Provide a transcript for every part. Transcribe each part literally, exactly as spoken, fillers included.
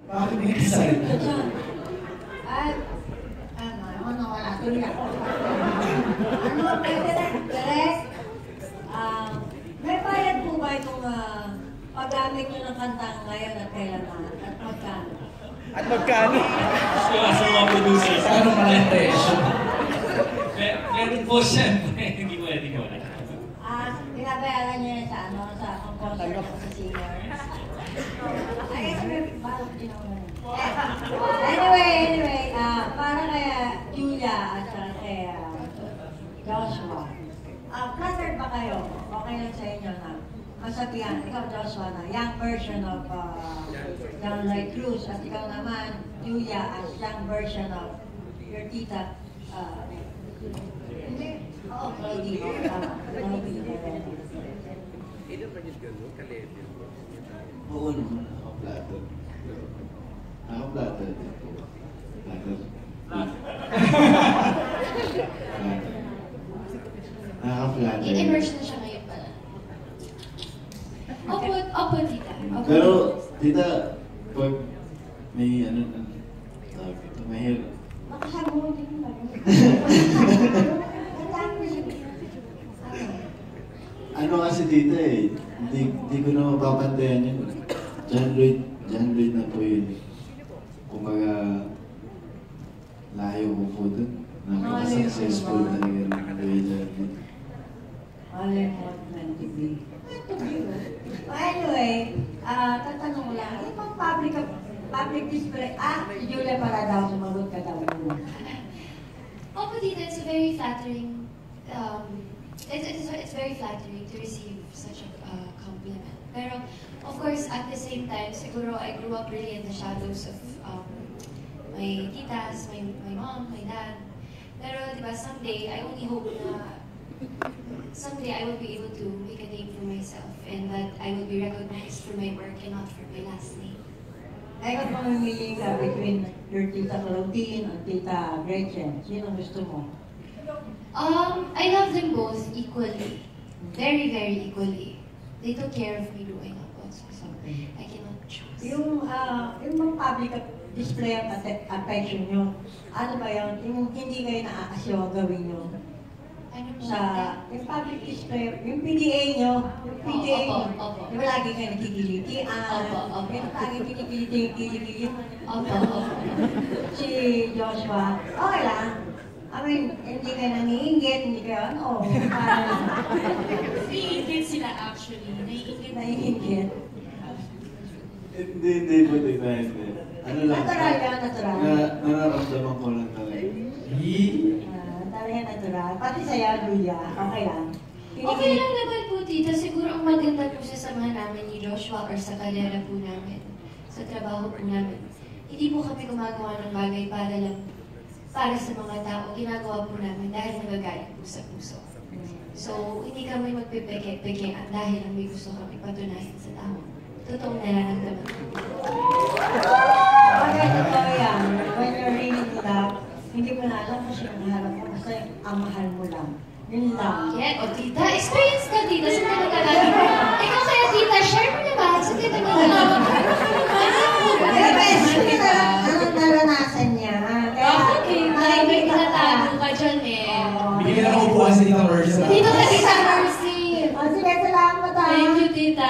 Bakit may excited? At, ano, ano, wala, tuloy ako. Ano, pwede na, direct, um, may bayad po ba itong uh, paggamit nyo ng kanta ngayon at kailangan? At magkano? At magkano? Gusto nga sa mga producers. Ano malang presyo? Meron po siyempre. Hindi mo pwede ko wala. Ah, binabayaran nyo yun sa ano, sa composer at sa singer. Ay, balak din ako. Anyway, anyway, uh, para kaya Julia at saka kaya Joshua. Uh, flattered ba kayo? Okay lang sa inyo na masabihan, ikaw Joshua na young version of uh, young Lloyd Cruz at ikaw naman Julia as young version of your tita. Uh, hindi? Oo, Claudine. Claudine. Oo naman, naka-flattered. Naka-flattered. Flattered. Naka-flattered. In-immerse na siya ngayon pala. Opo, opo, tita. Opo. Pero, tita, pag may ano, ano, tawag ito, may hair. Makasagot din ba? Ano kasi tita eh, hindi, hindi ko na mapapantayan yun. John Lloyd, John Lloyd na po yun. Kumbaga, layo ko po dun. Napaka-successful talaga ng Lloyd. Malay mo, meant to be. Anyway, uh, tatanong ko lang, yung mga public, public display, ah, si Julia para daw, sumagot ka daw. Opo, tita, it's a very flattering, um, it's, it's, it's very flattering to receive such a uh, compliment. Pero, of course, at the same time, siguro I grew up really in the shadows of um, my titas, my, my mom, my dad. Pero, di ba, someday, I only hope na someday I will be able to make a name for myself and that I will be recognized for my work and not for my last name. Ay, kung mamimili ka between your tita Claudine and tita Gretchen, sino gusto mo? Um, I love them both equally. Very, very equally. They took care of me growing up also, so I cannot choose. Yung, uh, yung mga public display of affection nyo, ano ba yun? Yung hindi kayo nakakasyaw gawin nyo? Ano po? Sa yung public display, yung P D A nyo, yung P D A nyo, Opo, opo. di ba lagi kayo nagkikilitian? Opo, opo. Yung lagi kinikiliti, Opo, opo. si Joshua, okay lang. I mean, hindi kayo nangiingit, hindi kayo ano, parang Naiingit sila actually. Naiingit. naiingit. Hindi, hindi po tita, hindi. Ano lang, Natural yan, natural. na, nararamdaman ko lang talaga. Ah, talaga natural. Pati sa'yo, Julia, okay lang. Okay lang naman po, tita. Siguro ang maganda po sa samahan namin ni Joshua or sa karera po namin, sa trabaho po namin. Hindi po kami gumagawa ng bagay para lang, para sa mga tao. Ginagawa po namin dahil nagagaling po sa puso. So, hindi kami magpipeke-pekean dahil ang may gusto kami patunayan sa tao. Totoong nararamdaman ko. Okay, totoo yan. When you're reading it up, hindi mo na alam kung sino harap mo kasi ang mahal mo lang. Yun lang. Yeah, o tita, experience ka tita sa pinagkagaling mo. Ikaw kaya tita, share mo naman sa pinagkagaling mo. Pero best, hindi na ang naranasan niya. Kaya, Okay, may may tinatago ka dyan eh. Bigyan na ng upuan sa Tita Mercy. Dito ka tita Mercy. O sige, salamat ah. Thank you tita.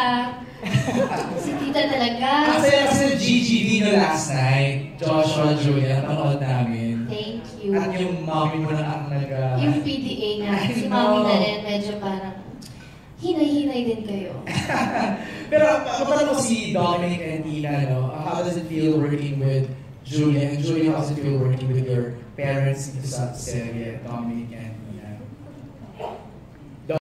Si tita talaga. Kasi kasi G G V no last night, Joshua, Julia, panood namin. Thank you. At yung mommy mo na ang nag... Uh, Yung P D A nga, I si know. mami na rin, medyo parang hinay-hinay din kayo. Pero matanong ko si Dominic and Tina, no? How does it feel working with Julia? And Julia, how does it feel working with your parents dito sa serye, Dominic and